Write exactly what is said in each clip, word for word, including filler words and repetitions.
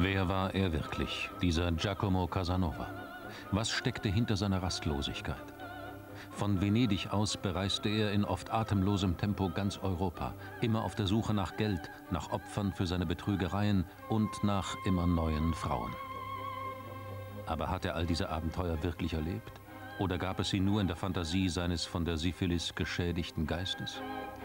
Wer war er wirklich, dieser Giacomo Casanova? Was steckte hinter seiner Rastlosigkeit? Von Venedig aus bereiste er in oft atemlosem Tempo ganz Europa, immer auf der Suche nach Geld, nach Opfern für seine Betrügereien und nach immer neuen Frauen. Aber hat er all diese Abenteuer wirklich erlebt? Oder gab es sie nur in der Fantasie seines von der Syphilis geschädigten Geistes?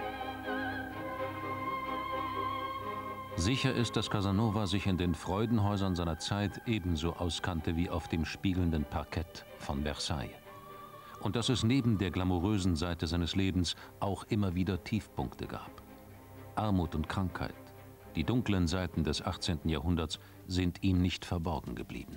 Sicher ist, dass Casanova sich in den Freudenhäusern seiner Zeit ebenso auskannte wie auf dem spiegelnden Parkett von Versailles. Und dass es neben der glamourösen Seite seines Lebens auch immer wieder Tiefpunkte gab. Armut und Krankheit, die dunklen Seiten des achtzehnten Jahrhunderts, sind ihm nicht verborgen geblieben.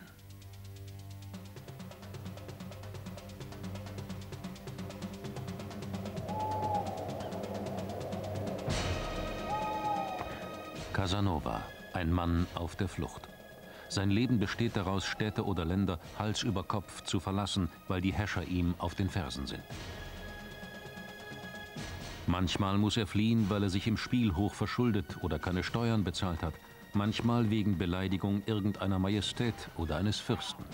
Casanova, ein Mann auf der Flucht. Sein Leben besteht daraus, Städte oder Länder Hals über Kopf zu verlassen, weil die Häscher ihm auf den Fersen sind. Manchmal muss er fliehen, weil er sich im Spiel hoch verschuldet oder keine Steuern bezahlt hat. Manchmal wegen Beleidigung irgendeiner Majestät oder eines Fürsten.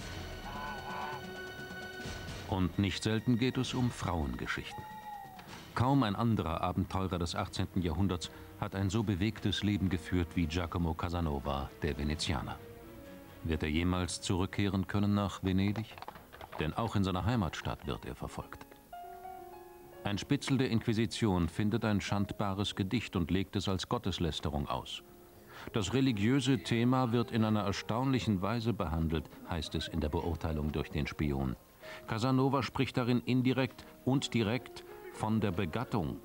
Und nicht selten geht es um Frauengeschichten. Kaum ein anderer Abenteurer des achtzehnten Jahrhunderts hat ein so bewegtes Leben geführt wie Giacomo Casanova, der Venezianer. Wird er jemals zurückkehren können nach Venedig? Denn auch in seiner Heimatstadt wird er verfolgt. Ein Spitzel der Inquisition findet ein schandbares Gedicht und legt es als Gotteslästerung aus. Das religiöse Thema wird in einer erstaunlichen Weise behandelt, heißt es in der Beurteilung durch den Spion. Casanova spricht darin indirekt und direkt von der Begattung.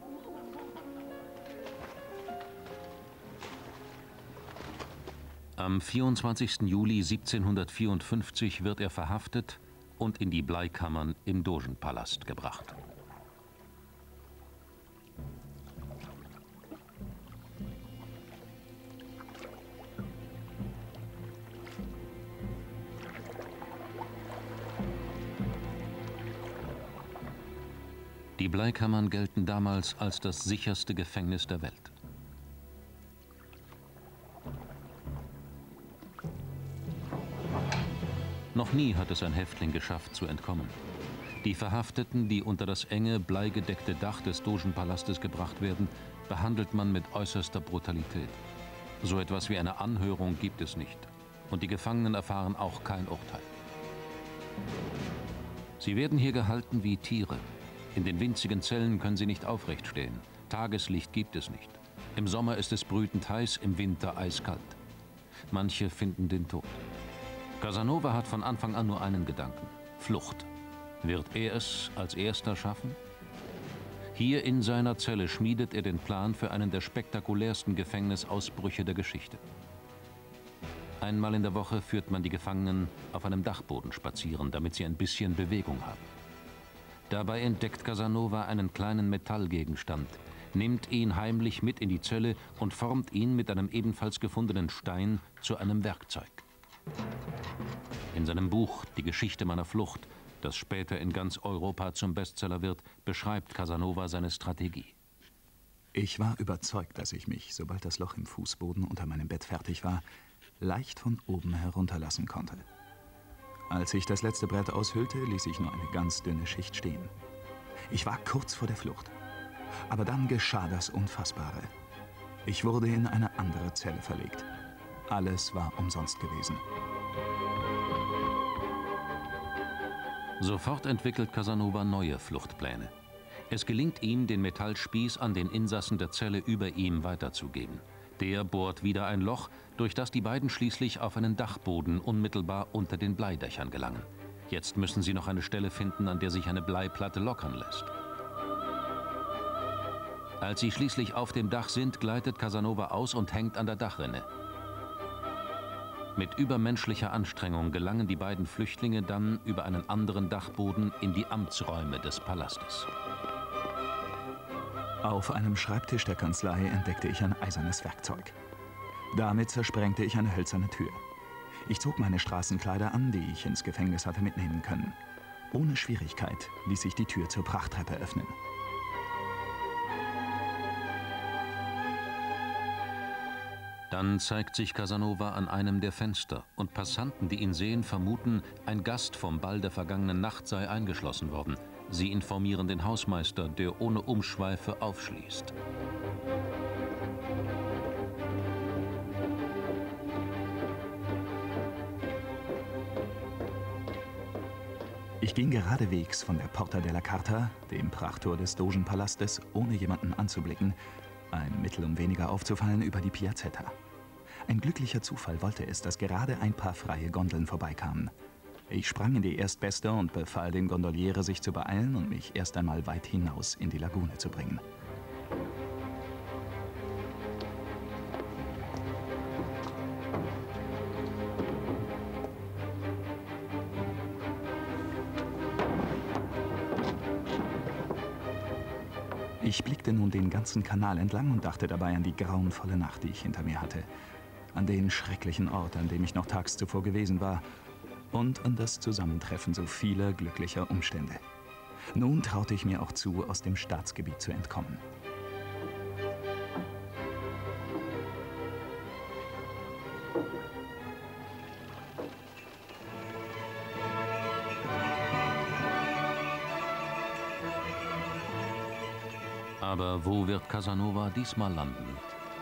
Am vierundzwanzigsten Juli siebzehnhundertvierundfünfzig wird er verhaftet und in die Bleikammern im Dogenpalast gebracht. Die Bleikammern gelten damals als das sicherste Gefängnis der Welt. Noch nie hat es ein Häftling geschafft, zu entkommen. Die Verhafteten, die unter das enge, bleigedeckte Dach des Dogenpalastes gebracht werden, behandelt man mit äußerster Brutalität. So etwas wie eine Anhörung gibt es nicht. Und die Gefangenen erfahren auch kein Urteil. Sie werden hier gehalten wie Tiere. In den winzigen Zellen können sie nicht aufrecht stehen. Tageslicht gibt es nicht. Im Sommer ist es brütend heiß, im Winter eiskalt. Manche finden den Tod. Casanova hat von Anfang an nur einen Gedanken: Flucht. Wird er es als erster schaffen? Hier in seiner Zelle schmiedet er den Plan für einen der spektakulärsten Gefängnisausbrüche der Geschichte. Einmal in der Woche führt man die Gefangenen auf einem Dachboden spazieren, damit sie ein bisschen Bewegung haben. Dabei entdeckt Casanova einen kleinen Metallgegenstand, nimmt ihn heimlich mit in die Zelle und formt ihn mit einem ebenfalls gefundenen Stein zu einem Werkzeug. In seinem Buch »Die Geschichte meiner Flucht«, das später in ganz Europa zum Bestseller wird, beschreibt Casanova seine Strategie. Ich war überzeugt, dass ich mich, sobald das Loch im Fußboden unter meinem Bett fertig war, leicht von oben herunterlassen konnte. Als ich das letzte Brett aushöhlte, ließ ich nur eine ganz dünne Schicht stehen. Ich war kurz vor der Flucht. Aber dann geschah das Unfassbare. Ich wurde in eine andere Zelle verlegt. Alles war umsonst gewesen. Sofort entwickelt Casanova neue Fluchtpläne. Es gelingt ihm, den Metallspieß an den Insassen der Zelle über ihm weiterzugeben. Der bohrt wieder ein Loch, durch das die beiden schließlich auf einen Dachboden unmittelbar unter den Bleidächern gelangen. Jetzt müssen sie noch eine Stelle finden, an der sich eine Bleiplatte lockern lässt. Als sie schließlich auf dem Dach sind, gleitet Casanova aus und hängt an der Dachrinne. Mit übermenschlicher Anstrengung gelangen die beiden Flüchtlinge dann über einen anderen Dachboden in die Amtsräume des Palastes. Auf einem Schreibtisch der Kanzlei entdeckte ich ein eisernes Werkzeug. Damit zersprengte ich eine hölzerne Tür. Ich zog meine Straßenkleider an, die ich ins Gefängnis hatte mitnehmen können. Ohne Schwierigkeit ließ sich die Tür zur Prachttreppe öffnen. Dann zeigt sich Casanova an einem der Fenster und Passanten, die ihn sehen, vermuten, ein Gast vom Ball der vergangenen Nacht sei eingeschlossen worden. Sie informieren den Hausmeister, der ohne Umschweife aufschließt. Ich ging geradewegs von der Porta della Carta, dem Prachttor des Dogenpalastes, ohne jemanden anzublicken, ein Mittel, um weniger aufzufallen, über die Piazzetta. Ein glücklicher Zufall wollte es, dass gerade ein paar freie Gondeln vorbeikamen. Ich sprang in die erstbeste und befahl dem Gondoliere, sich zu beeilen und mich erst einmal weit hinaus in die Lagune zu bringen. Ich blickte nun den ganzen Kanal entlang und dachte dabei an die grauenvolle Nacht, die ich hinter mir hatte, an den schrecklichen Ort, an dem ich noch tags zuvor gewesen war, und an das Zusammentreffen so vieler glücklicher Umstände. Nun traute ich mir auch zu, aus dem Staatsgebiet zu entkommen. Aber wo wird Casanova diesmal landen?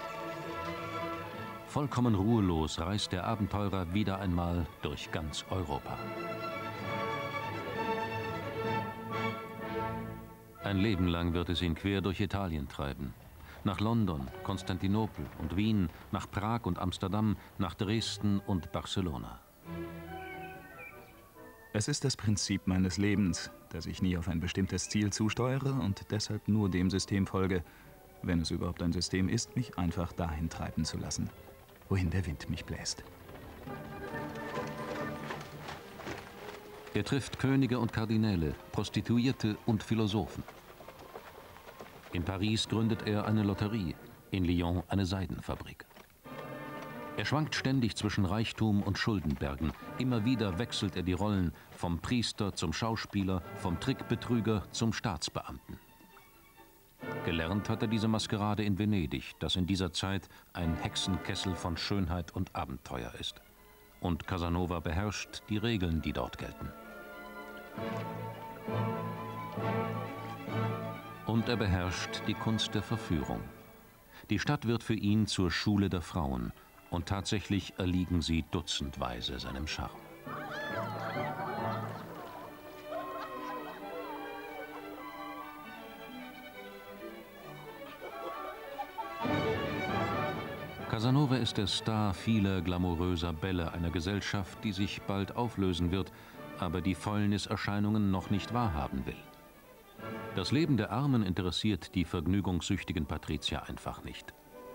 Vollkommen ruhelos reist der Abenteurer wieder einmal durch ganz Europa. Ein Leben lang wird es ihn quer durch Italien treiben. Nach London, Konstantinopel und Wien, nach Prag und Amsterdam, nach Dresden und Barcelona. Es ist das Prinzip meines Lebens, dass ich nie auf ein bestimmtes Ziel zusteuere und deshalb nur dem System folge, wenn es überhaupt ein System ist, mich einfach dahin treiben zu lassen, wohin der Wind mich bläst. Er trifft Könige und Kardinäle, Prostituierte und Philosophen. In Paris gründet er eine Lotterie, in Lyon eine Seidenfabrik. Er schwankt ständig zwischen Reichtum und Schuldenbergen. Immer wieder wechselt er die Rollen vom Priester zum Schauspieler, vom Trickbetrüger zum Staatsbeamten. Gelernt hat er diese Maskerade in Venedig, das in dieser Zeit ein Hexenkessel von Schönheit und Abenteuer ist. Und Casanova beherrscht die Regeln, die dort gelten. Und er beherrscht die Kunst der Verführung. Die Stadt wird für ihn zur Schule der Frauen. Und tatsächlich erliegen sie dutzendweise seinem Charme. Casanova ist der Star vieler glamouröser Bälle einer Gesellschaft, die sich bald auflösen wird, aber die Fäulniserscheinungen noch nicht wahrhaben will. Das Leben der Armen interessiert die vergnügungssüchtigen Patrizier einfach nicht.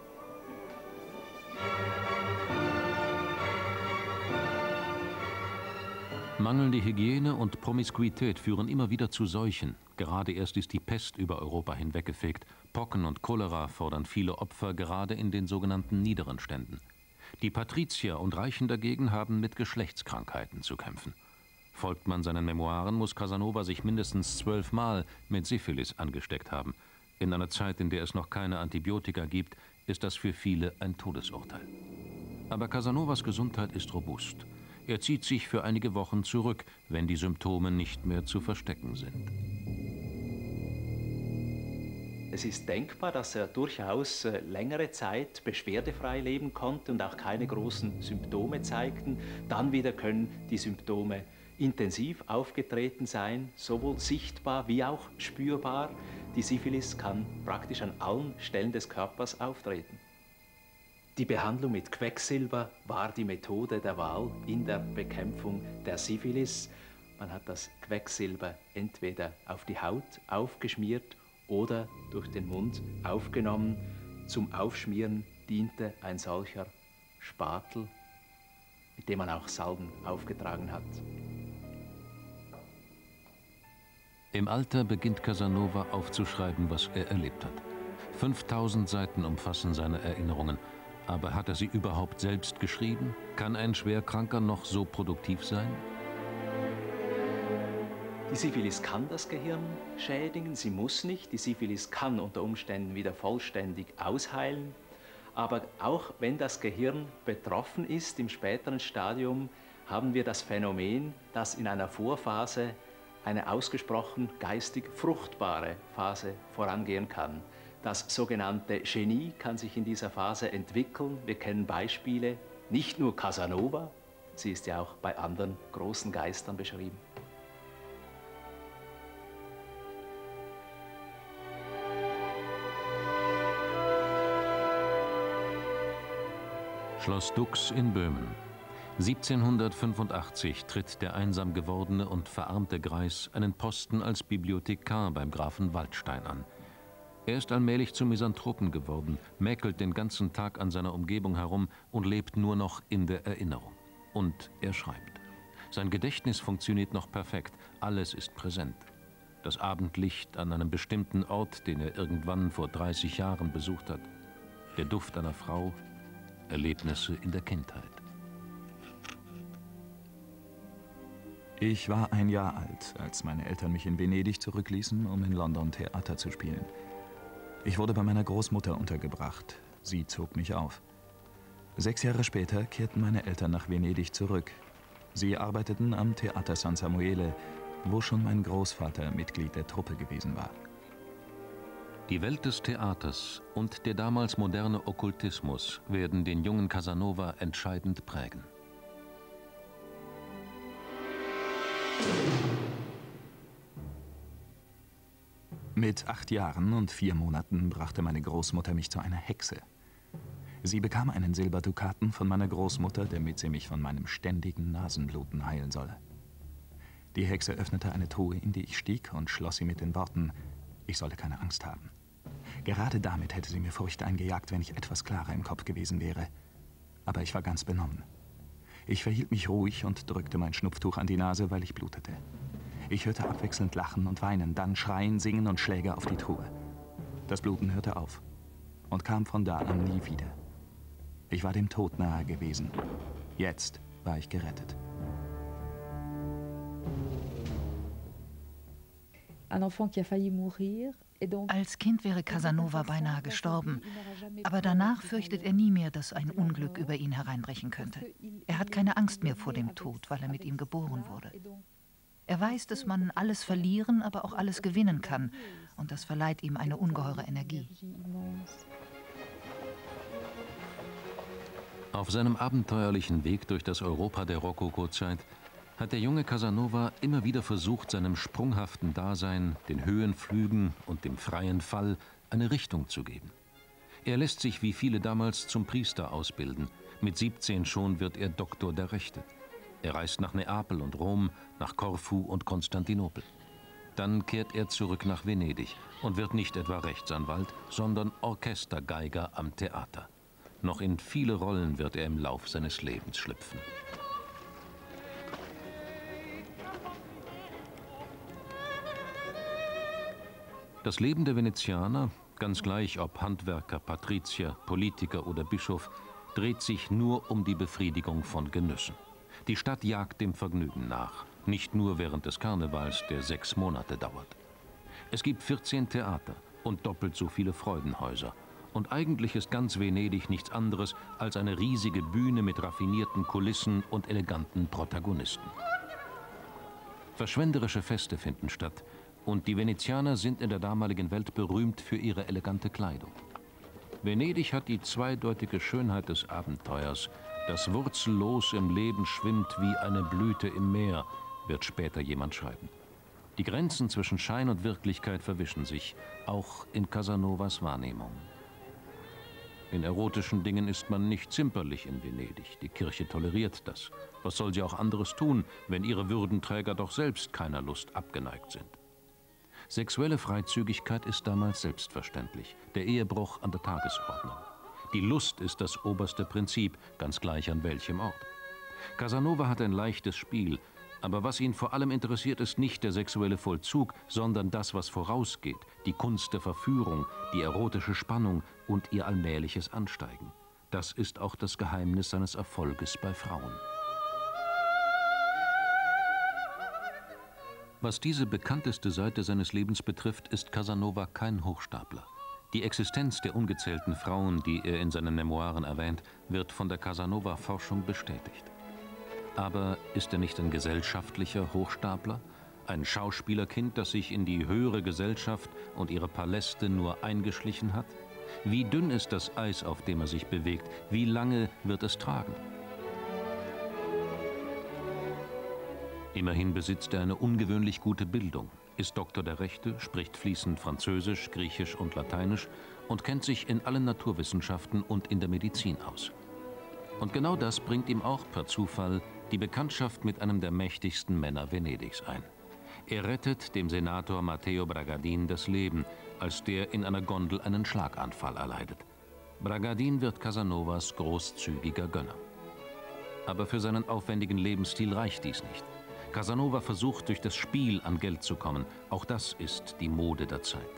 Mangelnde Hygiene und Promiskuität führen immer wieder zu Seuchen. Gerade erst ist die Pest über Europa hinweggefegt. Pocken und Cholera fordern viele Opfer, gerade in den sogenannten niederen Ständen. Die Patrizier und Reichen dagegen haben mit Geschlechtskrankheiten zu kämpfen. Folgt man seinen Memoiren, muss Casanova sich mindestens zwölfmal mit Syphilis angesteckt haben. In einer Zeit, in der es noch keine Antibiotika gibt, ist das für viele ein Todesurteil. Aber Casanovas Gesundheit ist robust. Er zieht sich für einige Wochen zurück, wenn die Symptome nicht mehr zu verstecken sind. Es ist denkbar, dass er durchaus längere Zeit beschwerdefrei leben konnte und auch keine großen Symptome zeigten. Dann wieder können die Symptome intensiv aufgetreten sein, sowohl sichtbar wie auch spürbar. Die Syphilis kann praktisch an allen Stellen des Körpers auftreten. Die Behandlung mit Quecksilber war die Methode der Wahl in der Bekämpfung der Syphilis. Man hat das Quecksilber entweder auf die Haut aufgeschmiert oder durch den Mund aufgenommen. Zum Aufschmieren diente ein solcher Spatel, mit dem man auch Salben aufgetragen hat. Im Alter beginnt Casanova aufzuschreiben, was er erlebt hat. fünftausend Seiten umfassen seine Erinnerungen. Aber hat er sie überhaupt selbst geschrieben? Kann ein Schwerkranker noch so produktiv sein? Die Syphilis kann das Gehirn schädigen, sie muss nicht. Die Syphilis kann unter Umständen wieder vollständig ausheilen. Aber auch wenn das Gehirn betroffen ist im späteren Stadium, haben wir das Phänomen, dass in einer Vorphase eine ausgesprochen geistig fruchtbare Phase vorangehen kann. Das sogenannte Genie kann sich in dieser Phase entwickeln. Wir kennen Beispiele, nicht nur Casanova, sie ist ja auch bei anderen großen Geistern beschrieben. Schloss Dux in Böhmen. siebzehnhundertfünfundachtzig tritt der einsam gewordene und verarmte Greis einen Posten als Bibliothekar beim Grafen Waldstein an. Er ist allmählich zum Misanthropen geworden, mäkelt den ganzen Tag an seiner Umgebung herum und lebt nur noch in der Erinnerung. Und er schreibt. Sein Gedächtnis funktioniert noch perfekt, alles ist präsent. Das Abendlicht an einem bestimmten Ort, den er irgendwann vor dreißig Jahren besucht hat. Der Duft einer Frau, Erlebnisse in der Kindheit. Ich war ein Jahr alt, als meine Eltern mich in Venedig zurückließen, um in London Theater zu spielen. Ich wurde bei meiner Großmutter untergebracht. Sie zog mich auf. Sechs Jahre später kehrten meine Eltern nach Venedig zurück. Sie arbeiteten am Theater San Samuele, wo schon mein Großvater Mitglied der Truppe gewesen war. Die Welt des Theaters und der damals moderne Okkultismus werden den jungen Casanova entscheidend prägen. Mit acht Jahren und vier Monaten brachte meine Großmutter mich zu einer Hexe. Sie bekam einen Silberdukaten von meiner Großmutter, damit sie mich von meinem ständigen Nasenbluten heilen solle. Die Hexe öffnete eine Truhe, in die ich stieg, und schloss sie mit den Worten, ich solle keine Angst haben. Gerade damit hätte sie mir Furcht eingejagt, wenn ich etwas klarer im Kopf gewesen wäre. Aber ich war ganz benommen. Ich verhielt mich ruhig und drückte mein Schnupftuch an die Nase, weil ich blutete. Ich hörte abwechselnd Lachen und Weinen, dann Schreien, Singen und Schläge auf die Truhe. Das Bluten hörte auf und kam von da an nie wieder. Ich war dem Tod nahe gewesen. Jetzt war ich gerettet. Als Kind wäre Casanova beinahe gestorben, aber danach fürchtet er nie mehr, dass ein Unglück über ihn hereinbrechen könnte. Er hat keine Angst mehr vor dem Tod, weil er mit ihm geboren wurde. Er weiß, dass man alles verlieren, aber auch alles gewinnen kann, und das verleiht ihm eine ungeheure Energie. Auf seinem abenteuerlichen Weg durch das Europa der Rokokozeit hat der junge Casanova immer wieder versucht, seinem sprunghaften Dasein, den Höhenflügen und dem freien Fall eine Richtung zu geben. Er lässt sich wie viele damals zum Priester ausbilden. Mit siebzehn schon wird er Doktor der Rechte. Er reist nach Neapel und Rom, nach Korfu und Konstantinopel. Dann kehrt er zurück nach Venedig und wird nicht etwa Rechtsanwalt, sondern Orchestergeiger am Theater. Noch in viele Rollen wird er im Lauf seines Lebens schlüpfen. Das Leben der Venezianer, ganz gleich ob Handwerker, Patrizier, Politiker oder Bischof, dreht sich nur um die Befriedigung von Genüssen. Die Stadt jagt dem Vergnügen nach, nicht nur während des Karnevals, der sechs Monate dauert. Es gibt vierzehn Theater und doppelt so viele Freudenhäuser. Und eigentlich ist ganz Venedig nichts anderes als eine riesige Bühne mit raffinierten Kulissen und eleganten Protagonisten. Verschwenderische Feste finden statt und die Venezianer sind in der damaligen Welt berühmt für ihre elegante Kleidung. Venedig hat die zweideutige Schönheit des Abenteuers. Das wurzellos im Leben schwimmt wie eine Blüte im Meer, wird später jemand schreiben. Die Grenzen zwischen Schein und Wirklichkeit verwischen sich, auch in Casanovas Wahrnehmung. In erotischen Dingen ist man nicht zimperlich in Venedig. Die Kirche toleriert das. Was soll sie auch anderes tun, wenn ihre Würdenträger doch selbst keiner Lust abgeneigt sind? Sexuelle Freizügigkeit ist damals selbstverständlich, der Ehebruch an der Tagesordnung. Die Lust ist das oberste Prinzip, ganz gleich an welchem Ort. Casanova hat ein leichtes Spiel, aber was ihn vor allem interessiert, ist nicht der sexuelle Vollzug, sondern das, was vorausgeht, die Kunst der Verführung, die erotische Spannung und ihr allmähliches Ansteigen. Das ist auch das Geheimnis seines Erfolges bei Frauen. Was diese bekannteste Seite seines Lebens betrifft, ist Casanova kein Hochstapler. Die Existenz der ungezählten Frauen, die er in seinen Memoiren erwähnt, wird von der Casanova-Forschung bestätigt. Aber ist er nicht ein gesellschaftlicher Hochstapler? Ein Schauspielerkind, das sich in die höhere Gesellschaft und ihre Paläste nur eingeschlichen hat? Wie dünn ist das Eis, auf dem er sich bewegt? Wie lange wird es tragen? Immerhin besitzt er eine ungewöhnlich gute Bildung, ist Doktor der Rechte, spricht fließend Französisch, Griechisch und Lateinisch und kennt sich in allen Naturwissenschaften und in der Medizin aus. Und genau das bringt ihm auch per Zufall die Bekanntschaft mit einem der mächtigsten Männer Venedigs ein. Er rettet dem Senator Matteo Bragadin das Leben, als der in einer Gondel einen Schlaganfall erleidet. Bragadin wird Casanovas großzügiger Gönner. Aber für seinen aufwendigen Lebensstil reicht dies nicht. Casanova versucht, durch das Spiel an Geld zu kommen. Auch das ist die Mode der Zeit.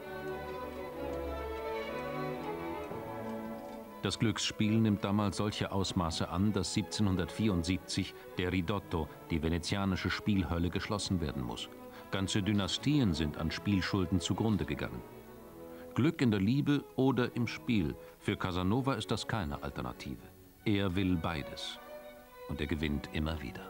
Das Glücksspiel nimmt damals solche Ausmaße an, dass siebzehnhundertvierundsiebzig der Ridotto, die venezianische Spielhölle, geschlossen werden muss. Ganze Dynastien sind an Spielschulden zugrunde gegangen. Glück in der Liebe oder im Spiel. Für Casanova ist das keine Alternative. Er will beides. Und er gewinnt immer wieder.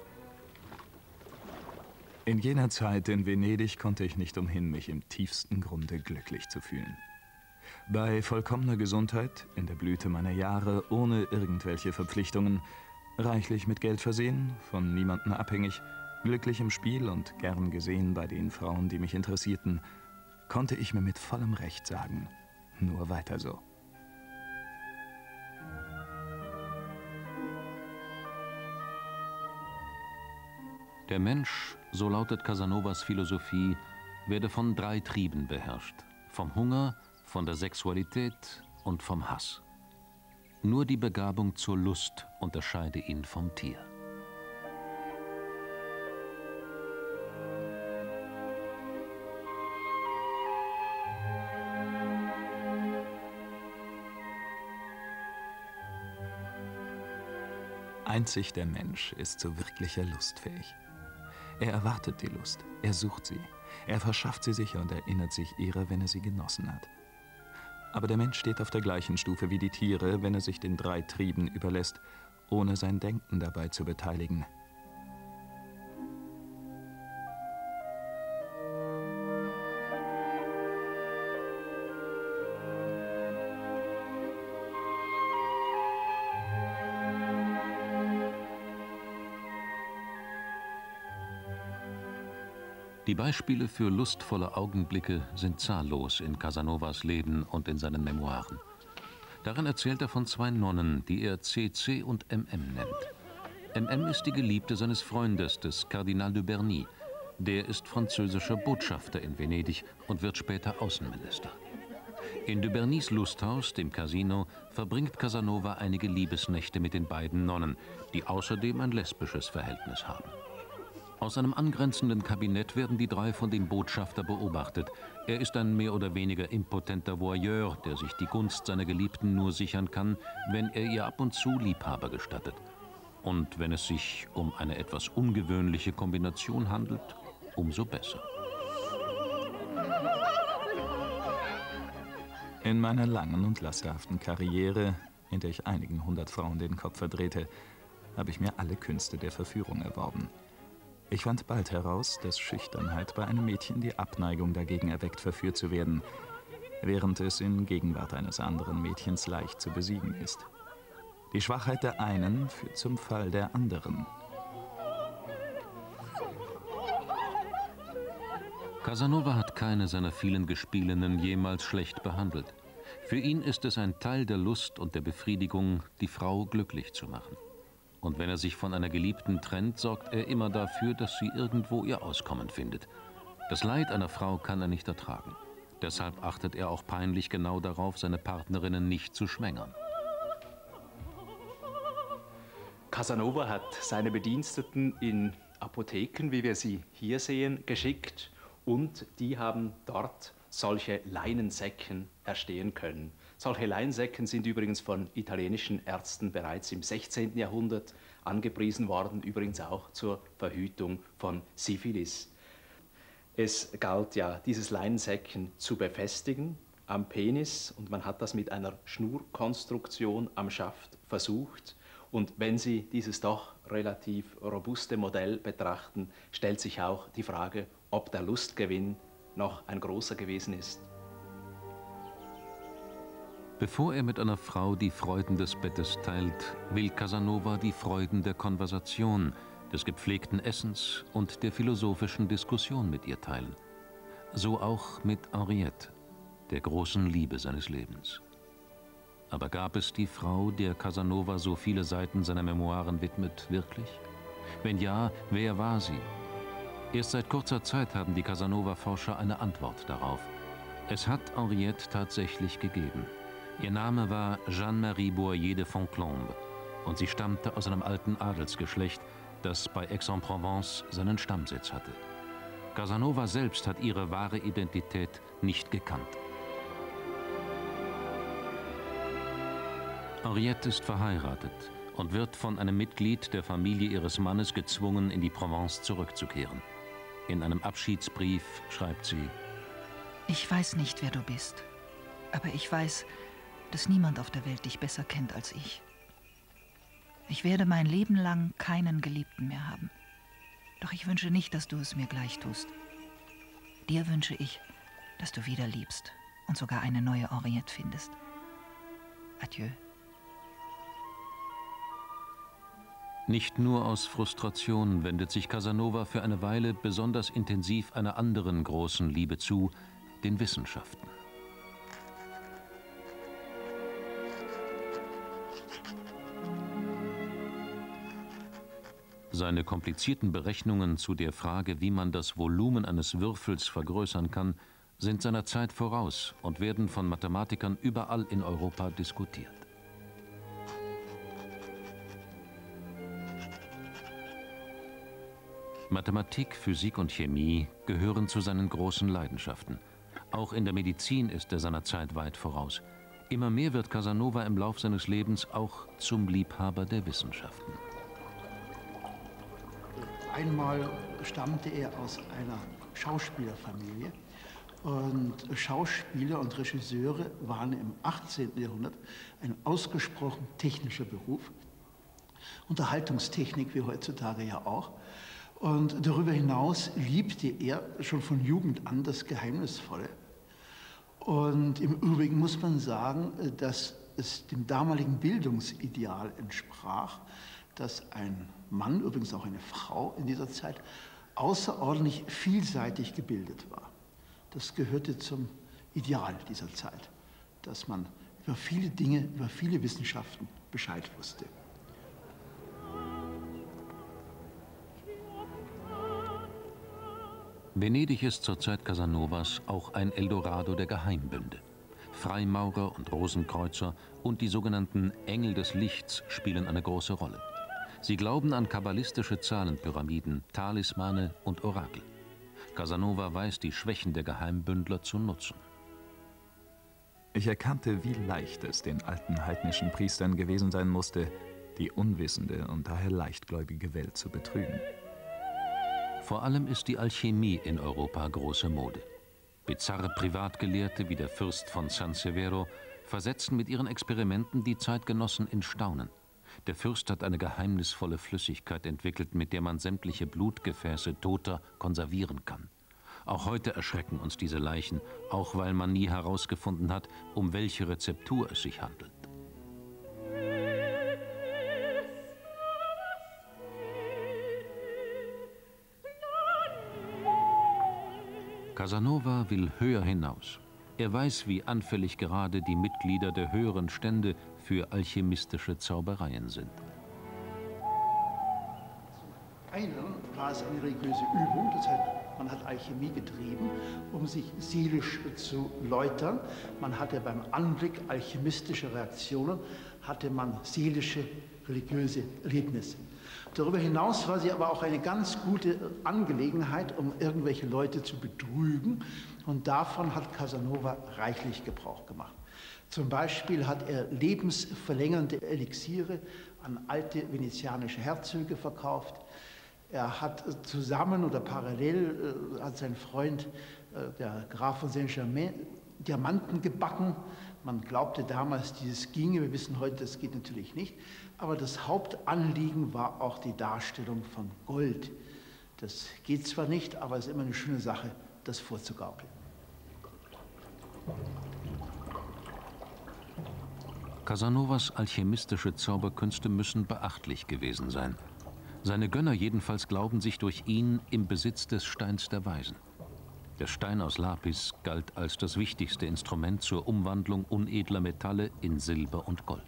In jener Zeit in Venedig konnte ich nicht umhin, mich im tiefsten Grunde glücklich zu fühlen. Bei vollkommener Gesundheit, in der Blüte meiner Jahre, ohne irgendwelche Verpflichtungen, reichlich mit Geld versehen, von niemandem abhängig, glücklich im Spiel und gern gesehen bei den Frauen, die mich interessierten, konnte ich mir mit vollem Recht sagen, nur weiter so. Der Mensch, so lautet Casanovas Philosophie, werde von drei Trieben beherrscht: vom Hunger, von der Sexualität und vom Hass. Nur die Begabung zur Lust unterscheide ihn vom Tier. Einzig der Mensch ist zu wirklicher Lust fähig. Er erwartet die Lust, er sucht sie, er verschafft sie sich und erinnert sich ihrer, wenn er sie genossen hat. Aber der Mensch steht auf der gleichen Stufe wie die Tiere, wenn er sich den drei Trieben überlässt, ohne sein Denken dabei zu beteiligen. Die Beispiele für lustvolle Augenblicke sind zahllos in Casanovas Leben und in seinen Memoiren. Darin erzählt er von zwei Nonnen, die er C C und M M nennt. M M ist die Geliebte seines Freundes, des Kardinal de Berny. Der ist französischer Botschafter in Venedig und wird später Außenminister. In de Bernys Lusthaus, dem Casino, verbringt Casanova einige Liebesnächte mit den beiden Nonnen, die außerdem ein lesbisches Verhältnis haben. Aus einem angrenzenden Kabinett werden die drei von dem Botschafter beobachtet. Er ist ein mehr oder weniger impotenter Voyeur, der sich die Gunst seiner Geliebten nur sichern kann, wenn er ihr ab und zu Liebhaber gestattet. Und wenn es sich um eine etwas ungewöhnliche Kombination handelt, umso besser. In meiner langen und lasterhaften Karriere, in der ich einigen hundert Frauen den Kopf verdrehte, habe ich mir alle Künste der Verführung erworben. Ich fand bald heraus, dass Schüchternheit bei einem Mädchen die Abneigung dagegen erweckt, verführt zu werden, während es in Gegenwart eines anderen Mädchens leicht zu besiegen ist. Die Schwachheit der einen führt zum Fall der anderen. Casanova hat keine seiner vielen Gespielinnen jemals schlecht behandelt. Für ihn ist es ein Teil der Lust und der Befriedigung, die Frau glücklich zu machen. Und wenn er sich von einer Geliebten trennt, sorgt er immer dafür, dass sie irgendwo ihr Auskommen findet. Das Leid einer Frau kann er nicht ertragen. Deshalb achtet er auch peinlich genau darauf, seine Partnerinnen nicht zu schwängern. Casanova hat seine Bediensteten in Apotheken, wie wir sie hier sehen, geschickt, und die haben dort solche Leinensäcken erstehen können. Solche Leinensäcken sind übrigens von italienischen Ärzten bereits im sechzehnten Jahrhundert angepriesen worden, übrigens auch zur Verhütung von Syphilis. Es galt ja, dieses Leinensäckchen zu befestigen am Penis und man hat das mit einer Schnurkonstruktion am Schaft versucht. Und wenn Sie dieses doch relativ robuste Modell betrachten, stellt sich auch die Frage, ob der Lustgewinn noch ein großer gewesen ist. Bevor er mit einer Frau die Freuden des Bettes teilt, will Casanova die Freuden der Konversation, des gepflegten Essens und der philosophischen Diskussion mit ihr teilen. So auch mit Henriette, der großen Liebe seines Lebens. Aber gab es die Frau, der Casanova so viele Seiten seiner Memoiren widmet, wirklich? Wenn ja, wer war sie? Erst seit kurzer Zeit haben die Casanova-Forscher eine Antwort darauf. Es hat Henriette tatsächlich gegeben. Ihr Name war Jeanne-Marie Boyer de Fontclombe und sie stammte aus einem alten Adelsgeschlecht, das bei Aix-en-Provence seinen Stammsitz hatte. Casanova selbst hat ihre wahre Identität nicht gekannt. Henriette ist verheiratet und wird von einem Mitglied der Familie ihres Mannes gezwungen, in die Provence zurückzukehren. In einem Abschiedsbrief schreibt sie: Ich weiß nicht, wer du bist, aber ich weiß, dass niemand auf der Welt dich besser kennt als ich. Ich werde mein Leben lang keinen Geliebten mehr haben. Doch ich wünsche nicht, dass du es mir gleich tust. Dir wünsche ich, dass du wieder liebst und sogar eine neue Henriette findest. Adieu. Nicht nur aus Frustration wendet sich Casanova für eine Weile besonders intensiv einer anderen großen Liebe zu, den Wissenschaften. Seine komplizierten Berechnungen zu der Frage, wie man das Volumen eines Würfels vergrößern kann, sind seiner Zeit voraus und werden von Mathematikern überall in Europa diskutiert. Mathematik, Physik und Chemie gehören zu seinen großen Leidenschaften. Auch in der Medizin ist er seiner Zeit weit voraus. Immer mehr wird Casanova im Lauf seines Lebens auch zum Liebhaber der Wissenschaften. Einmal stammte er aus einer Schauspielerfamilie und Schauspieler und Regisseure waren im achtzehnten Jahrhundert ein ausgesprochen technischer Beruf. Unterhaltungstechnik wie heutzutage ja auch. Und darüber hinaus liebte er schon von Jugend an das Geheimnisvolle. Und im Übrigen muss man sagen, dass es dem damaligen Bildungsideal entsprach, dass ein Mann, übrigens auch eine Frau in dieser Zeit, außerordentlich vielseitig gebildet war. Das gehörte zum Ideal dieser Zeit, dass man über viele Dinge, über viele Wissenschaften Bescheid wusste. Venedig ist zur Zeit Casanovas auch ein Eldorado der Geheimbünde. Freimaurer und Rosenkreuzer und die sogenannten Engel des Lichts spielen eine große Rolle. Sie glauben an kabbalistische Zahlenpyramiden, Talismane und Orakel. Casanova weiß die Schwächen der Geheimbündler zu nutzen. Ich erkannte, wie leicht es den alten heidnischen Priestern gewesen sein musste, die unwissende und daher leichtgläubige Welt zu betrügen. Vor allem ist die Alchemie in Europa große Mode. Bizarre Privatgelehrte wie der Fürst von San Severo versetzen mit ihren Experimenten die Zeitgenossen in Staunen. Der Fürst hat eine geheimnisvolle Flüssigkeit entwickelt, mit der man sämtliche Blutgefäße Toter konservieren kann. Auch heute erschrecken uns diese Leichen, auch weil man nie herausgefunden hat, um welche Rezeptur es sich handelt. Casanova will höher hinaus. Er weiß, wie anfällig gerade die Mitglieder der höheren Stände für alchemistische Zaubereien sind. Einen war es eine religiöse Übung, das heißt, man hat Alchemie getrieben, um sich seelisch zu läutern. Man hatte beim Anblick alchemistischer Reaktionen, hatte man seelische, religiöse Erlebnisse. Darüber hinaus war sie aber auch eine ganz gute Angelegenheit, um irgendwelche Leute zu betrügen. Und davon hat Casanova reichlich Gebrauch gemacht. Zum Beispiel hat er lebensverlängernde Elixiere an alte venezianische Herzöge verkauft. Er hat zusammen oder parallel, äh, hat sein Freund, äh, der Graf von Saint-Germain, Diamanten gebacken. Man glaubte damals, dieses ginge. Wir wissen heute, das geht natürlich nicht. Aber das Hauptanliegen war auch die Darstellung von Gold. Das geht zwar nicht, aber es ist immer eine schöne Sache, das vorzugaukeln. Casanovas alchemistische Zauberkünste müssen beachtlich gewesen sein. Seine Gönner jedenfalls glauben sich durch ihn im Besitz des Steins der Weisen. Der Stein aus Lapis galt als das wichtigste Instrument zur Umwandlung unedler Metalle in Silber und Gold.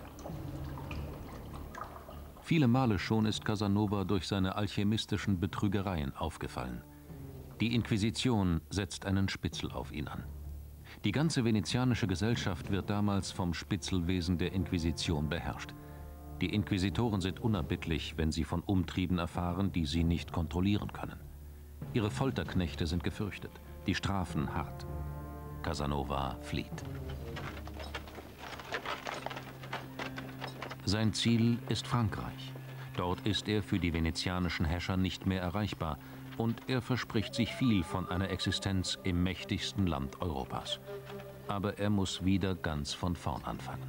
Viele Male schon ist Casanova durch seine alchemistischen Betrügereien aufgefallen. Die Inquisition setzt einen Spitzel auf ihn an. Die ganze venezianische Gesellschaft wird damals vom Spitzelwesen der Inquisition beherrscht. Die Inquisitoren sind unerbittlich, wenn sie von Umtrieben erfahren, die sie nicht kontrollieren können. Ihre Folterknechte sind gefürchtet, die Strafen hart. Casanova flieht. Sein Ziel ist Frankreich. Dort ist er für die venezianischen Herrscher nicht mehr erreichbar und er verspricht sich viel von einer Existenz im mächtigsten Land Europas. Aber er muss wieder ganz von vorn anfangen.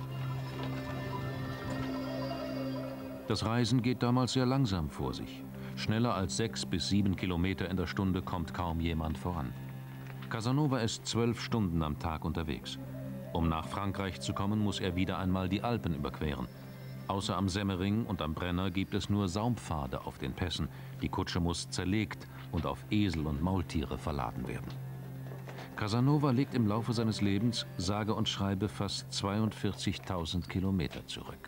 Das Reisen geht damals sehr langsam vor sich. Schneller als sechs bis sieben Kilometer in der Stunde kommt kaum jemand voran. Casanova ist zwölf Stunden am Tag unterwegs. Um nach Frankreich zu kommen, muss er wieder einmal die Alpen überqueren. Außer am Semmering und am Brenner gibt es nur Saumpfade auf den Pässen. Die Kutsche muss zerlegt und auf Esel und Maultiere verladen werden. Casanova legt im Laufe seines Lebens sage und schreibe fast zweiundvierzigtausend Kilometer zurück.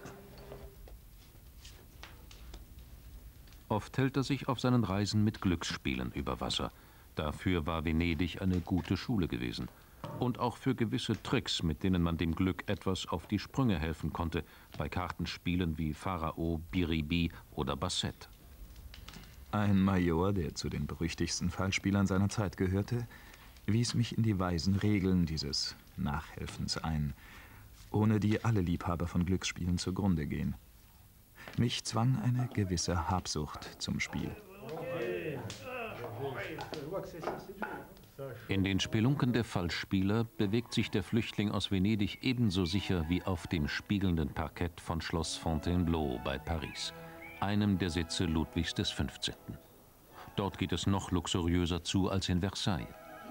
Oft hält er sich auf seinen Reisen mit Glücksspielen über Wasser. Dafür war Venedig eine gute Schule gewesen. Und auch für gewisse Tricks, mit denen man dem Glück etwas auf die Sprünge helfen konnte, bei Kartenspielen wie Pharao, Biribi oder Basset. Ein Major, der zu den berüchtigsten Fallspielern seiner Zeit gehörte, wies mich in die weisen Regeln dieses Nachhelfens ein, ohne die alle Liebhaber von Glücksspielen zugrunde gehen. Mich zwang eine gewisse Habsucht zum Spiel. In den Spelunken der Fallspieler bewegt sich der Flüchtling aus Venedig ebenso sicher wie auf dem spiegelnden Parkett von Schloss Fontainebleau bei Paris, einem der Sitze Ludwigs des Fünfzehnten Dort geht es noch luxuriöser zu als in Versailles.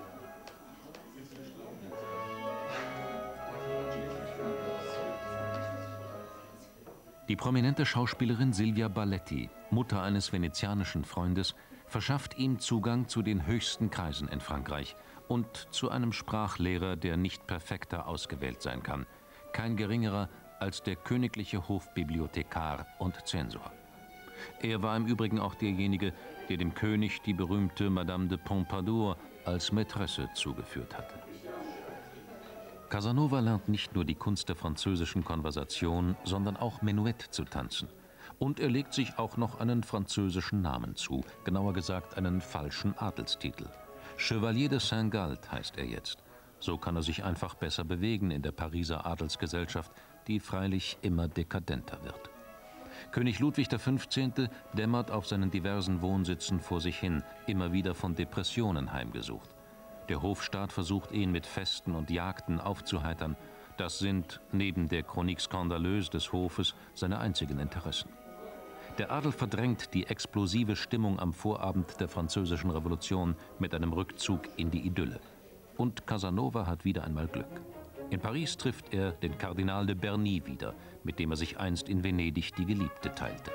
Die prominente Schauspielerin Silvia Balletti, Mutter eines venezianischen Freundes, verschafft ihm Zugang zu den höchsten Kreisen in Frankreich und zu einem Sprachlehrer, der nicht perfekter ausgewählt sein kann. Kein geringerer als der königliche Hofbibliothekar und Zensor. Er war im Übrigen auch derjenige, der dem König die berühmte Madame de Pompadour als Mätresse zugeführt hatte. Casanova lernt nicht nur die Kunst der französischen Konversation, sondern auch Menuett zu tanzen. Und er legt sich auch noch einen französischen Namen zu, genauer gesagt einen falschen Adelstitel. Chevalier de Saint-Gall heißt er jetzt. So kann er sich einfach besser bewegen in der Pariser Adelsgesellschaft, die freilich immer dekadenter wird. König Ludwig der Fünfzehnte dämmert auf seinen diversen Wohnsitzen vor sich hin, immer wieder von Depressionen heimgesucht. Der Hofstaat versucht ihn mit Festen und Jagden aufzuheitern. Das sind, neben der Chronique skandaleuse des Hofes, seine einzigen Interessen. Der Adel verdrängt die explosive Stimmung am Vorabend der Französischen Revolution mit einem Rückzug in die Idylle. Und Casanova hat wieder einmal Glück. In Paris trifft er den Kardinal de Berny wieder, mit dem er sich einst in Venedig die Geliebte teilte.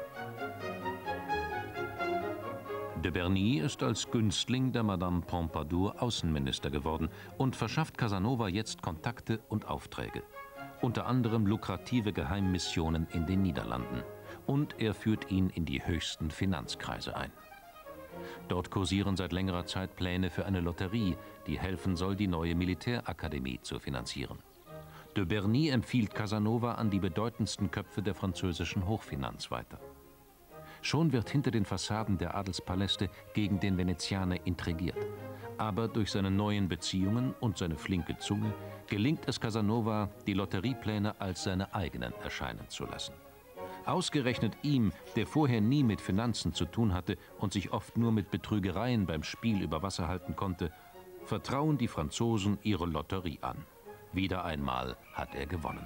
De Berny ist als Günstling der Madame Pompadour Außenminister geworden und verschafft Casanova jetzt Kontakte und Aufträge. Unter anderem lukrative Geheimmissionen in den Niederlanden. Und er führt ihn in die höchsten Finanzkreise ein. Dort kursieren seit längerer Zeit Pläne für eine Lotterie, die helfen soll, die neue Militärakademie zu finanzieren. De Berny empfiehlt Casanova an die bedeutendsten Köpfe der französischen Hochfinanz weiter. Schon wird hinter den Fassaden der Adelspaläste gegen den Venezianer intrigiert. Aber durch seine neuen Beziehungen und seine flinke Zunge gelingt es Casanova, die Lotteriepläne als seine eigenen erscheinen zu lassen. Ausgerechnet ihm, der vorher nie mit Finanzen zu tun hatte und sich oft nur mit Betrügereien beim Spiel über Wasser halten konnte, vertrauen die Franzosen ihre Lotterie an. Wieder einmal hat er gewonnen.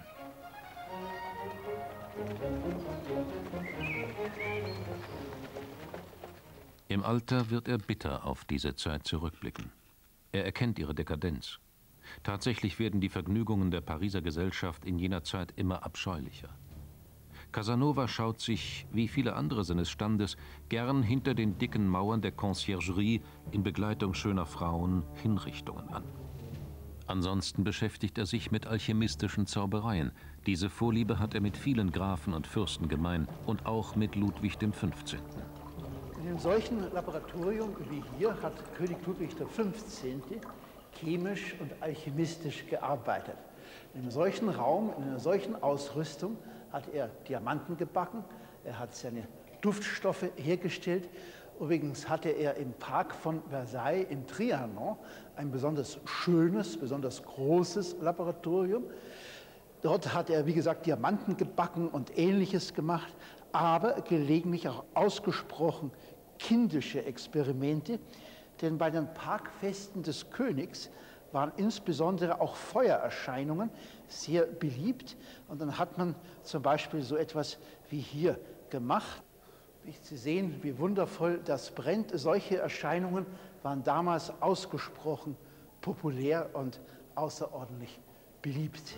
Im Alter wird er bitter auf diese Zeit zurückblicken. Er erkennt ihre Dekadenz. Tatsächlich werden die Vergnügungen der Pariser Gesellschaft in jener Zeit immer abscheulicher. Casanova schaut sich, wie viele andere seines Standes, gern hinter den dicken Mauern der Conciergerie in Begleitung schöner Frauen Hinrichtungen an. Ansonsten beschäftigt er sich mit alchemistischen Zaubereien. Diese Vorliebe hat er mit vielen Grafen und Fürsten gemein und auch mit Ludwig dem Fünfzehnten. In einem solchen Laboratorium wie hier hat König Ludwig der Fünfzehnte chemisch und alchemistisch gearbeitet. In einem solchen Raum, in einer solchen Ausrüstung hat er Diamanten gebacken, er hat seine Duftstoffe hergestellt. Übrigens hatte er im Park von Versailles in Trianon ein besonders schönes, besonders großes Laboratorium. Dort hat er, wie gesagt, Diamanten gebacken und Ähnliches gemacht, aber gelegentlich auch ausgesprochen kindische Experimente. Denn bei den Parkfesten des Königs waren insbesondere auch Feuererscheinungen sehr beliebt. Und dann hat man zum Beispiel so etwas wie hier gemacht. Sie sehen, wie wundervoll das brennt. Solche Erscheinungen waren damals ausgesprochen populär und außerordentlich beliebt.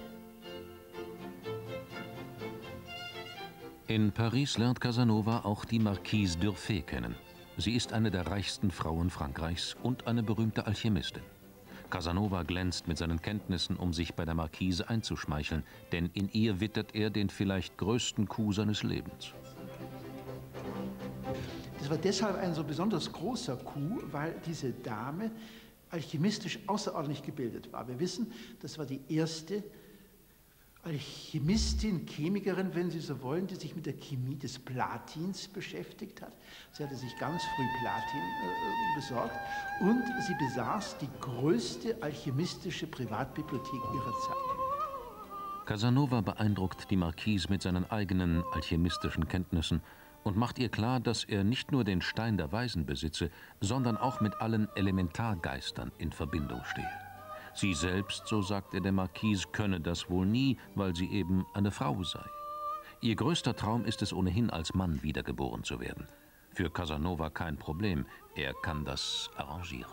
In Paris lernt Casanova auch die Marquise d'Urfé kennen. Sie ist eine der reichsten Frauen Frankreichs und eine berühmte Alchemistin. Casanova glänzt mit seinen Kenntnissen, um sich bei der Marquise einzuschmeicheln, denn in ihr wittert er den vielleicht größten Coup seines Lebens. Das war deshalb ein so besonders großer Coup, weil diese Dame alchemistisch außerordentlich gebildet war. Wir wissen, das war die erste Alchemistin, Chemikerin, wenn Sie so wollen, die sich mit der Chemie des Platins beschäftigt hat. Sie hatte sich ganz früh Platin äh, besorgt und sie besaß die größte alchemistische Privatbibliothek ihrer Zeit. Casanova beeindruckt die Marquise mit seinen eigenen alchemistischen Kenntnissen und macht ihr klar, dass er nicht nur den Stein der Weisen besitze, sondern auch mit allen Elementargeistern in Verbindung stehe. Sie selbst, so sagt er der Marquise, könne das wohl nie, weil sie eben eine Frau sei. Ihr größter Traum ist es ohnehin, als Mann wiedergeboren zu werden. Für Casanova kein Problem, er kann das arrangieren.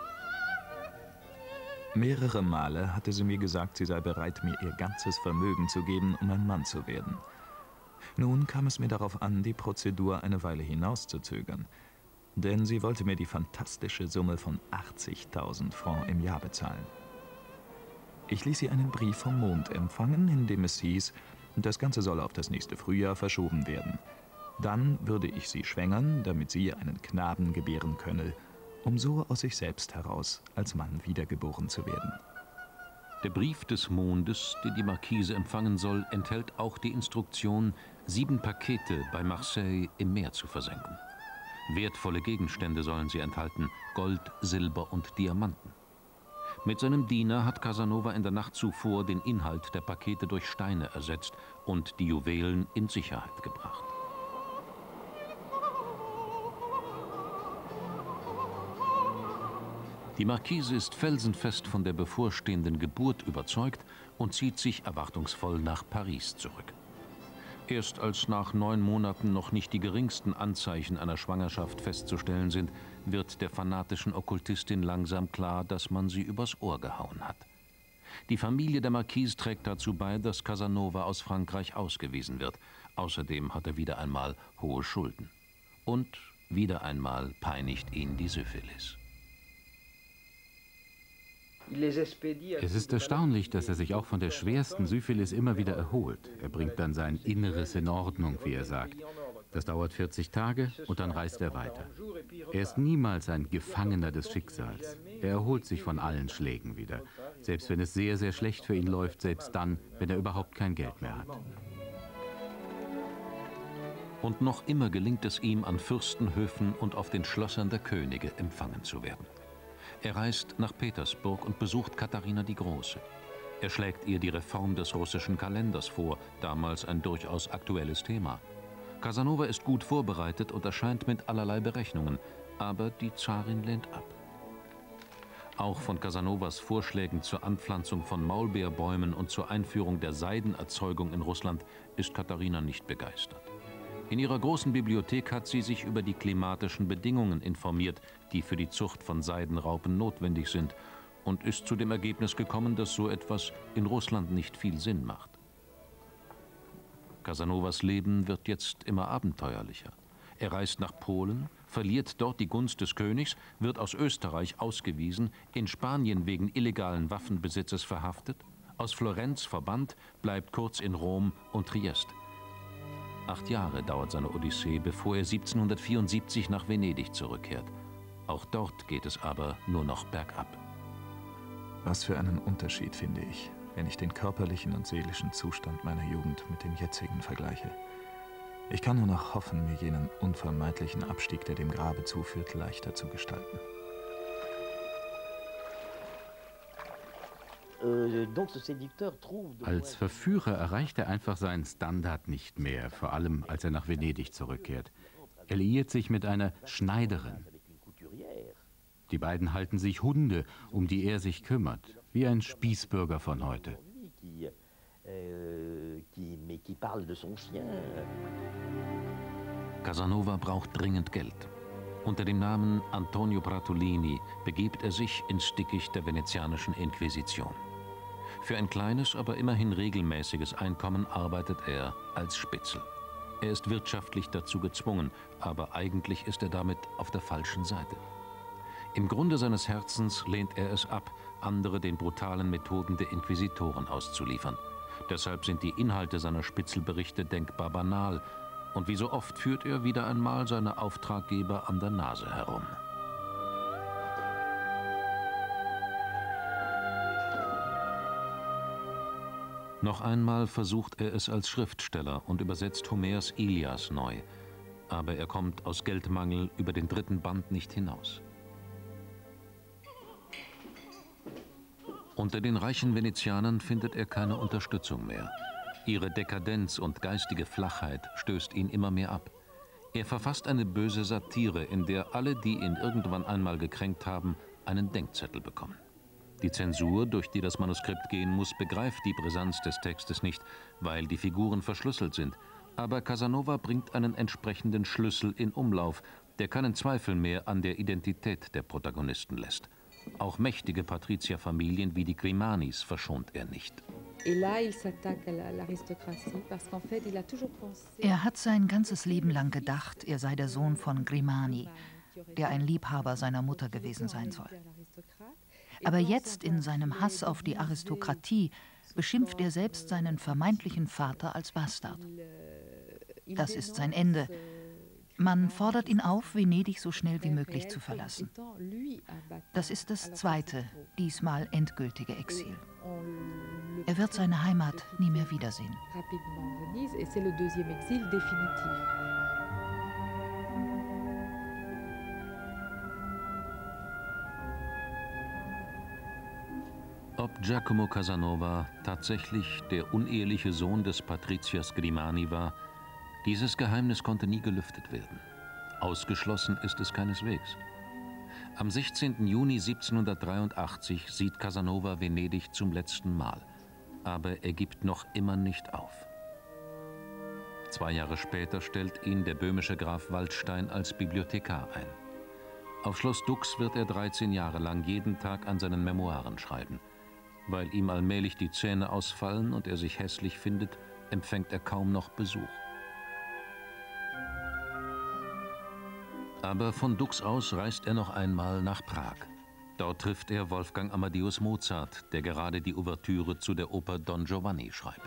Mehrere Male hatte sie mir gesagt, sie sei bereit, mir ihr ganzes Vermögen zu geben, um ein Mann zu werden. Nun kam es mir darauf an, die Prozedur eine Weile hinauszuzögern, denn sie wollte mir die fantastische Summe von achtzigtausend Francs im Jahr bezahlen. Ich ließ sie einen Brief vom Mond empfangen, in dem es hieß, das Ganze solle auf das nächste Frühjahr verschoben werden. Dann würde ich sie schwängern, damit sie einen Knaben gebären könne, um so aus sich selbst heraus als Mann wiedergeboren zu werden. Der Brief des Mondes, den die Marquise empfangen soll, enthält auch die Instruktion, sieben Pakete bei Marseille im Meer zu versenken. Wertvolle Gegenstände sollen sie enthalten, Gold, Silber und Diamanten. Mit seinem Diener hat Casanova in der Nacht zuvor den Inhalt der Pakete durch Steine ersetzt und die Juwelen in Sicherheit gebracht. Die Marquise ist felsenfest von der bevorstehenden Geburt überzeugt und zieht sich erwartungsvoll nach Paris zurück. Erst als nach neun Monaten noch nicht die geringsten Anzeichen einer Schwangerschaft festzustellen sind, wird der fanatischen Okkultistin langsam klar, dass man sie übers Ohr gehauen hat. Die Familie der Marquise trägt dazu bei, dass Casanova aus Frankreich ausgewiesen wird. Außerdem hat er wieder einmal hohe Schulden. Und wieder einmal peinigt ihn die Syphilis. Es ist erstaunlich, dass er sich auch von der schwersten Syphilis immer wieder erholt. Er bringt dann sein Inneres in Ordnung, wie er sagt. Das dauert vierzig Tage und dann reist er weiter. Er ist niemals ein Gefangener des Schicksals. Er erholt sich von allen Schlägen wieder. Selbst wenn es sehr, sehr schlecht für ihn läuft, selbst dann, wenn er überhaupt kein Geld mehr hat. Und noch immer gelingt es ihm, an Fürstenhöfen und auf den Schlössern der Könige empfangen zu werden. Er reist nach Petersburg und besucht Katharina die Große. Er schlägt ihr die Reform des russischen Kalenders vor, damals ein durchaus aktuelles Thema. Casanova ist gut vorbereitet und erscheint mit allerlei Berechnungen, aber die Zarin lehnt ab. Auch von Casanovas Vorschlägen zur Anpflanzung von Maulbeerbäumen und zur Einführung der Seidenerzeugung in Russland ist Katharina nicht begeistert. In ihrer großen Bibliothek hat sie sich über die klimatischen Bedingungen informiert, die für die Zucht von Seidenraupen notwendig sind, und ist zu dem Ergebnis gekommen, dass so etwas in Russland nicht viel Sinn macht. Casanovas Leben wird jetzt immer abenteuerlicher. Er reist nach Polen, verliert dort die Gunst des Königs, wird aus Österreich ausgewiesen, in Spanien wegen illegalen Waffenbesitzes verhaftet, aus Florenz verbannt, bleibt kurz in Rom und Triest. Acht Jahre dauert seine Odyssee, bevor er siebzehnhundertvierundsiebzig nach Venedig zurückkehrt. Auch dort geht es aber nur noch bergab. Was für einen Unterschied, finde ich, wenn ich den körperlichen und seelischen Zustand meiner Jugend mit dem jetzigen vergleiche. Ich kann nur noch hoffen, mir jenen unvermeidlichen Abstieg, der dem Grabe zuführt, leichter zu gestalten. Als Verführer erreicht er einfach seinen Standard nicht mehr, vor allem als er nach Venedig zurückkehrt. Er liiert sich mit einer Schneiderin. Die beiden halten sich Hunde, um die er sich kümmert, wie ein Spießbürger von heute. Casanova braucht dringend Geld. Unter dem Namen Antonio Pratolini begibt er sich ins Dickicht der venezianischen Inquisition. Für ein kleines, aber immerhin regelmäßiges Einkommen arbeitet er als Spitzel. Er ist wirtschaftlich dazu gezwungen, aber eigentlich ist er damit auf der falschen Seite. Im Grunde seines Herzens lehnt er es ab, andere den brutalen Methoden der Inquisitoren auszuliefern. Deshalb sind die Inhalte seiner Spitzelberichte denkbar banal, und wie so oft führt er wieder einmal seine Auftraggeber an der Nase herum. Noch einmal versucht er es als Schriftsteller und übersetzt Homers Ilias neu, aber er kommt aus Geldmangel über den dritten Band nicht hinaus. Unter den reichen Venezianern findet er keine Unterstützung mehr. Ihre Dekadenz und geistige Flachheit stößt ihn immer mehr ab. Er verfasst eine böse Satire, in der alle, die ihn irgendwann einmal gekränkt haben, einen Denkzettel bekommen. Die Zensur, durch die das Manuskript gehen muss, begreift die Brisanz des Textes nicht, weil die Figuren verschlüsselt sind. Aber Casanova bringt einen entsprechenden Schlüssel in Umlauf, der keinen Zweifel mehr an der Identität der Protagonisten lässt. Auch mächtige Patrizierfamilien wie die Grimanis verschont er nicht. Er hat sein ganzes Leben lang gedacht, er sei der Sohn von Grimani, der ein Liebhaber seiner Mutter gewesen sein soll. Aber jetzt, in seinem Hass auf die Aristokratie, beschimpft er selbst seinen vermeintlichen Vater als Bastard. Das ist sein Ende. Man fordert ihn auf, Venedig so schnell wie möglich zu verlassen. Das ist das zweite, diesmal endgültige Exil. Er wird seine Heimat nie mehr wiedersehen. Ob Giacomo Casanova tatsächlich der uneheliche Sohn des Patriziers Grimani war, dieses Geheimnis konnte nie gelüftet werden. Ausgeschlossen ist es keineswegs. Am sechzehnten Juni siebzehnhundertdreiundachtzig sieht Casanova Venedig zum letzten Mal, aber er gibt noch immer nicht auf. Zwei Jahre später stellt ihn der böhmische Graf Waldstein als Bibliothekar ein. Auf Schloss Dux wird er dreizehn Jahre lang jeden Tag an seinen Memoiren schreiben. Weil ihm allmählich die Zähne ausfallen und er sich hässlich findet, empfängt er kaum noch Besuch. Aber von Dux aus reist er noch einmal nach Prag. Dort trifft er Wolfgang Amadeus Mozart, der gerade die Ouvertüre zu der Oper Don Giovanni schreibt.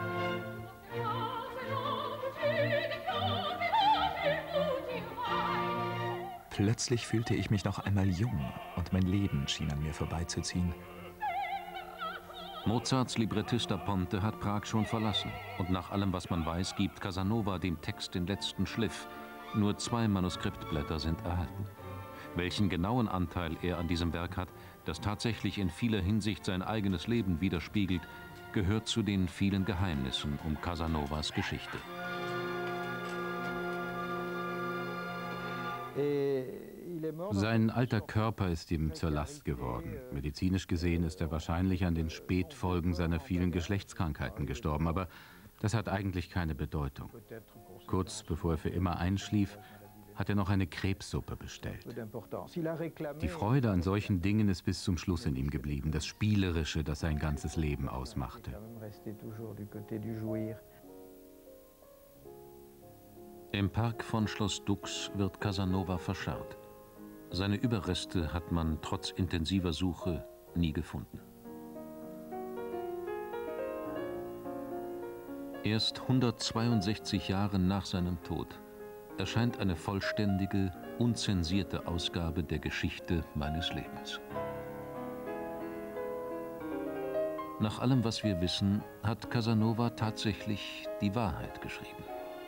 Plötzlich fühlte ich mich noch einmal jung und mein Leben schien an mir vorbeizuziehen. Mozarts Librettist da Ponte hat Prag schon verlassen und nach allem, was man weiß, gibt Casanova dem Text den letzten Schliff. Nur zwei Manuskriptblätter sind erhalten. Welchen genauen Anteil er an diesem Werk hat, das tatsächlich in vieler Hinsicht sein eigenes Leben widerspiegelt, gehört zu den vielen Geheimnissen um Casanovas Geschichte. Sein alter Körper ist ihm zur Last geworden. Medizinisch gesehen ist er wahrscheinlich an den Spätfolgen seiner vielen Geschlechtskrankheiten gestorben, aber das hat eigentlich keine Bedeutung. Kurz bevor er für immer einschlief, hat er noch eine Krebssuppe bestellt. Die Freude an solchen Dingen ist bis zum Schluss in ihm geblieben, das Spielerische, das sein ganzes Leben ausmachte. Im Park von Schloss Dux wird Casanova verscharrt. Seine Überreste hat man trotz intensiver Suche nie gefunden. Erst hundertzweiundsechzig Jahre nach seinem Tod erscheint eine vollständige, unzensierte Ausgabe der Geschichte meines Lebens. Nach allem, was wir wissen, hat Casanova tatsächlich die Wahrheit geschrieben.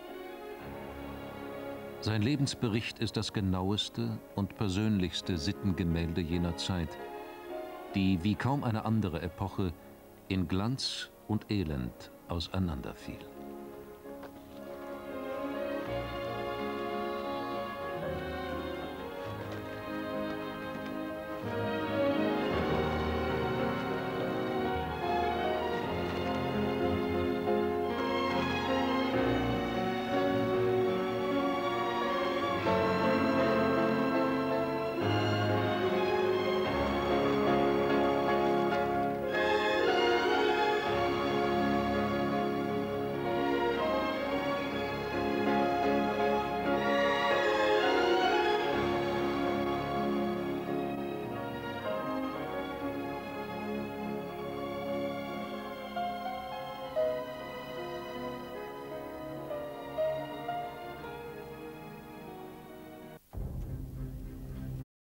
Sein Lebensbericht ist das genaueste und persönlichste Sittengemälde jener Zeit, die wie kaum eine andere Epoche in Glanz und Elend auseinanderfiel.